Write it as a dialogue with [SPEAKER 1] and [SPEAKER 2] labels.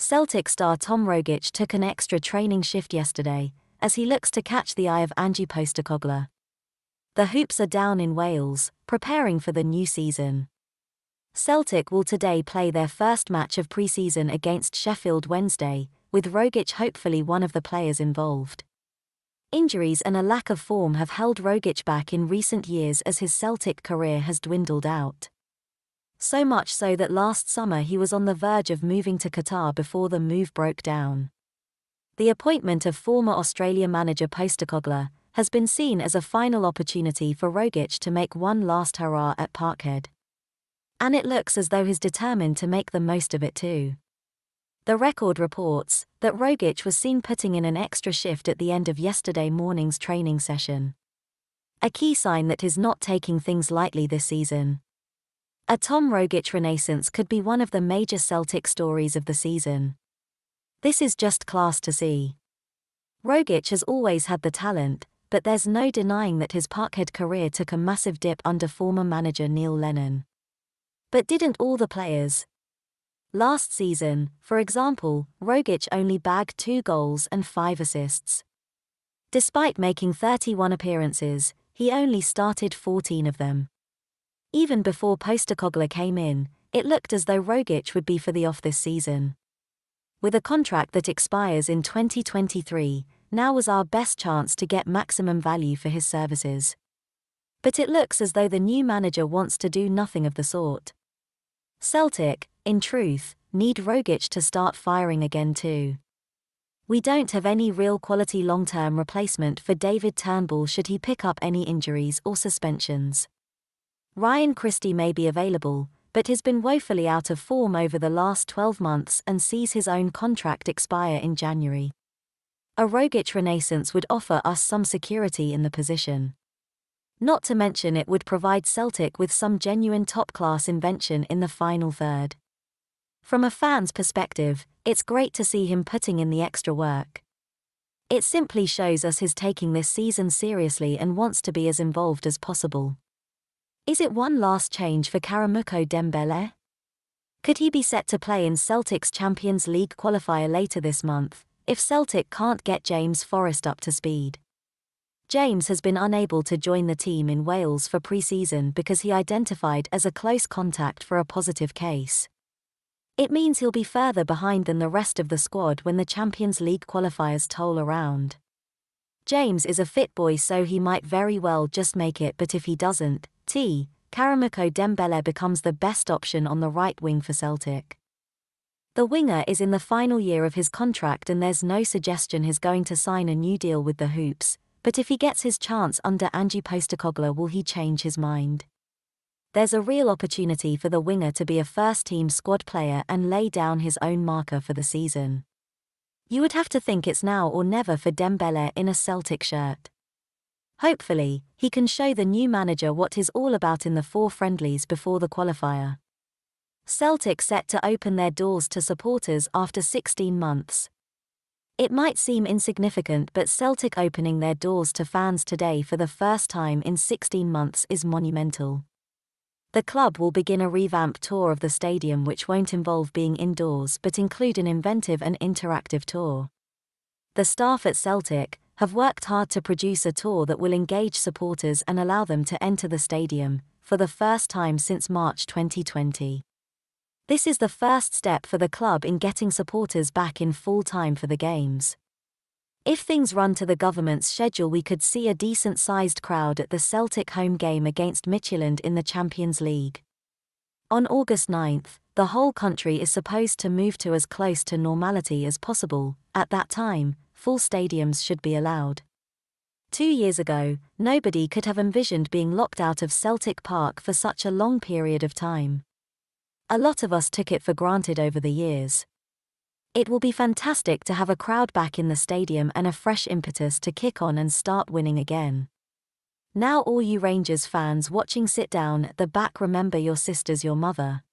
[SPEAKER 1] Celtic star Tom Rogic took an extra training shift yesterday, as he looks to catch the eye of Ange Postecoglou. The Hoops are down in Wales, preparing for the new season. Celtic will today play their first match of pre-season against Sheffield Wednesday, with Rogic hopefully one of the players involved. Injuries and a lack of form have held Rogic back in recent years as his Celtic career has dwindled out. So much so that last summer he was on the verge of moving to Qatar before the move broke down. The appointment of former Australia manager Postecoglou has been seen as a final opportunity for Rogic to make one last hurrah at Parkhead. And it looks as though he's determined to make the most of it too. The Record reports that Rogic was seen putting in an extra shift at the end of yesterday morning's training session. A key sign that he's not taking things lightly this season. A Tom Rogic renaissance could be one of the major Celtic stories of the season. This is just class to see. Rogic has always had the talent, but there's no denying that his Parkhead career took a massive dip under former manager Neil Lennon. But didn't all the players? Last season, for example, Rogic only bagged 2 goals and 5 assists. Despite making 31 appearances, he only started 14 of them. Even before Postecoglou came in, it looked as though Rogic would be for the off this season. With a contract that expires in 2023, now was our best chance to get maximum value for his services. But it looks as though the new manager wants to do nothing of the sort. Celtic, in truth, need Rogic to start firing again too. We don't have any real quality long-term replacement for David Turnbull should he pick up any injuries or suspensions. Ryan Christie may be available, but has been woefully out of form over the last 12 months and sees his own contract expire in January. A Rogic renaissance would offer us some security in the position. Not to mention it would provide Celtic with some genuine top-class invention in the final third. From a fan's perspective, it's great to see him putting in the extra work. It simply shows us he's taking this season seriously and wants to be as involved as possible. Is it one last change for KARAMOKO Dembele? Could he be set to play in Celtic's Champions League qualifier later this month, if Celtic can't get James Forrest up to speed? James has been unable to join the team in Wales for pre-season because he identified as a close contact for a positive case. It means he'll be further behind than the rest of the squad when the Champions League qualifiers toll around. James is a fit boy, so he might very well just make it, but if he doesn't, KARAMOKO Dembele becomes the best option on the right wing for Celtic. The winger is in the final year of his contract and there's no suggestion he's going to sign a new deal with the Hoops, but if he gets his chance under Ange Postecoglou, will he change his mind? There's a real opportunity for the winger to be a first-team squad player and lay down his own marker for the season. You would have to think it's now or never for Dembele in a Celtic shirt. Hopefully, he can show the new manager what he's all about in the 4 friendlies before the qualifier. Celtic set to open their doors to supporters after 16 months. It might seem insignificant, but Celtic opening their doors to fans today for the first time in 16 months is monumental. The club will begin a revamped tour of the stadium which won't involve being indoors but include an inventive and interactive tour. The staff at Celtic have worked hard to produce a tour that will engage supporters and allow them to enter the stadium, for the first time since March 2020. This is the first step for the club in getting supporters back in full time for the games. If things run to the government's schedule, we could see a decent-sized crowd at the Celtic home game against Midtjylland in the Champions League. On August 9th, the whole country is supposed to move to as close to normality as possible. At that time, full stadiums should be allowed. 2 years ago, nobody could have envisioned being locked out of Celtic Park for such a long period of time. A lot of us took it for granted over the years. It will be fantastic to have a crowd back in the stadium and a fresh impetus to kick on and start winning again. Now all you Rangers fans watching, sit down at the back, remember your sister's your mother.